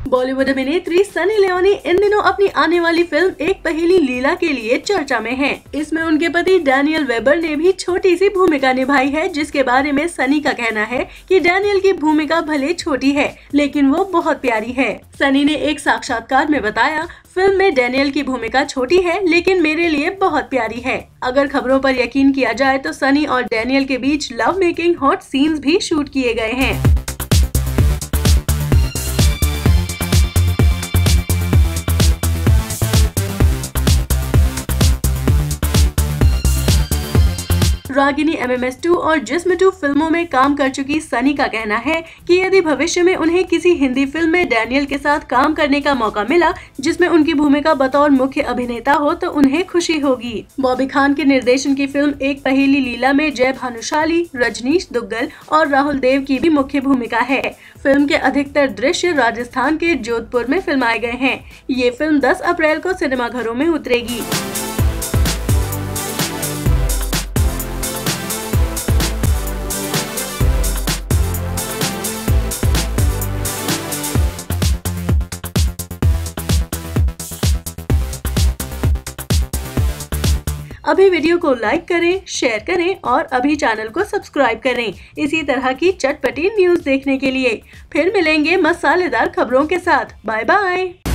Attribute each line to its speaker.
Speaker 1: बॉलीवुड अभिनेत्री सनी लियोनी इन दिनों अपनी आने वाली फिल्म एक पहेली लीला के लिए चर्चा में हैं। इसमें उनके पति डैनियल वेबर ने भी छोटी सी भूमिका निभाई है, जिसके बारे में सनी का कहना है कि डैनियल की भूमिका भले छोटी है लेकिन वो बहुत प्यारी है। सनी ने एक साक्षात्कार में बताया, फिल्म में डैनियल की भूमिका छोटी है लेकिन मेरे लिए बहुत प्यारी है। अगर खबरों पर यकीन किया जाए तो सनी और डैनियल के बीच लव मेकिंग हॉट सीन्स भी शूट किए गए हैं। रागिनी MMS 2 और जिस्म 2 फिल्मों में काम कर चुकी सनी का कहना है कि यदि भविष्य में उन्हें किसी हिंदी फिल्म में डैनियल के साथ काम करने का मौका मिला जिसमें उनकी भूमिका बतौर मुख्य अभिनेता हो तो उन्हें खुशी होगी। बॉबी खान के निर्देशन की फिल्म एक पहेली लीला में जय भानुशाली, रजनीश दुग्गल और राहुल देव की भी मुख्य भूमिका है। फिल्म के अधिकतर दृश्य राजस्थान के जोधपुर में फिल्माए गए हैं। ये फिल्म 10 अप्रैल को सिनेमाघरों में उतरेगी। अभी वीडियो को लाइक करें, शेयर करें और अभी चैनल को सब्सक्राइब करें इसी तरह की चटपटी न्यूज़ देखने के लिए। फिर मिलेंगे मसालेदार खबरों के साथ। Bye bye.